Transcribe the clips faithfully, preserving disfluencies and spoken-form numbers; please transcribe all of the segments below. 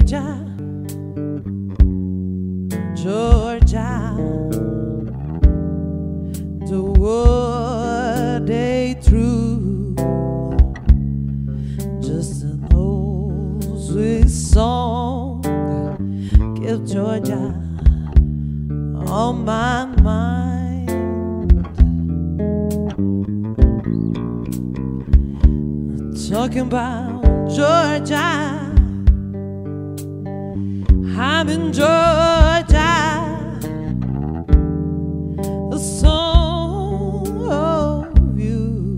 Georgia, Georgia, the word day through, just an old sweet song kept Georgia on my mind. Talking about Georgia, I'm in Georgia. A song of you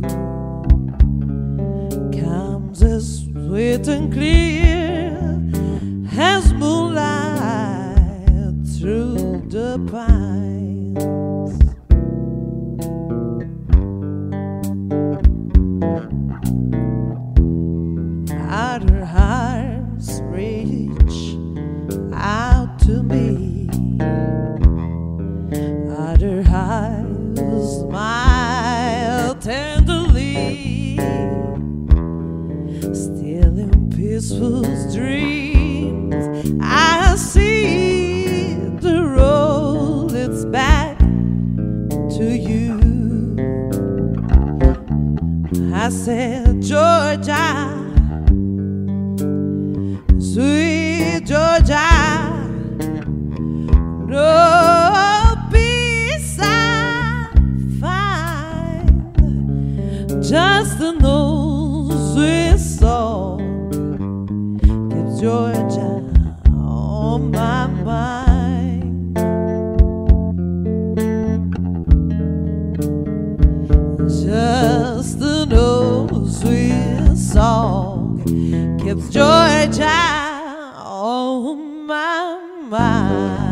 comes as sweet and clear as moonlight through the pines. Other hearts reach out to me, other hearts smile tenderly, still in peaceful dreams I see the road it's back to you. I said, Georgia, sweet Georgia, no peace I find, just an old sweet song keeps Georgia on my mind. Just an old sweet song keeps Georgia on my mind.